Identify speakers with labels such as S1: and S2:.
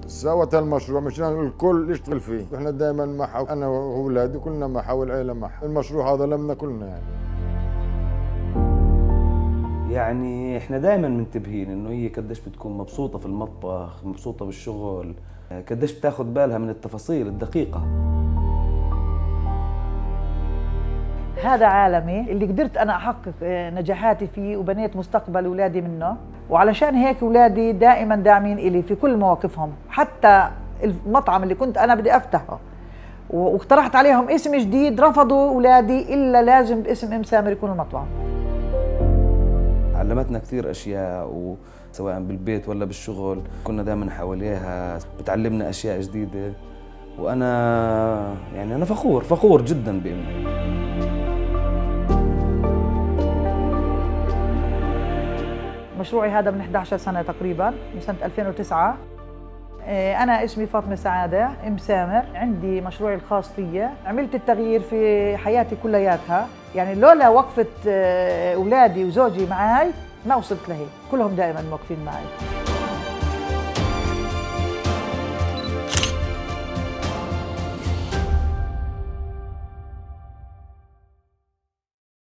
S1: سوت المشروع مشان الكل يشتغل فيه، احنا دائما معه، انا واولادي كلنا معه والعيله معه، المشروع هذا لمنا كلنا يعني.
S2: يعني احنا دائما منتبهين انه هي قديش بتكون مبسوطه في المطبخ، مبسوطه بالشغل، قديش بتاخذ بالها من التفاصيل الدقيقه.
S3: هذا عالمي اللي قدرت أنا أحقق نجاحاتي فيه وبنيت مستقبل أولادي منه، وعلشان هيك أولادي دائما داعمين إلي في كل مواقفهم. حتى المطعم اللي كنت أنا بدي أفتحه واقترحت عليهم اسم جديد رفضوا أولادي إلا لازم باسم أم سامر يكون المطعم.
S2: علمتنا كثير أشياء سواء بالبيت ولا بالشغل، كنا دائما حواليها، بتعلمنا أشياء جديدة، وأنا يعني أنا فخور جدا بأمي.
S3: مشروعي هذا من 11 سنة تقريبا، من سنة 2009. أنا اسمي فاطمة سعادة أم سامر، عندي مشروعي الخاص فيي، عملت التغيير في حياتي كلياتها، يعني لولا وقفة أولادي وزوجي معي ما وصلت لهيك، كلهم دائما موقفين معي.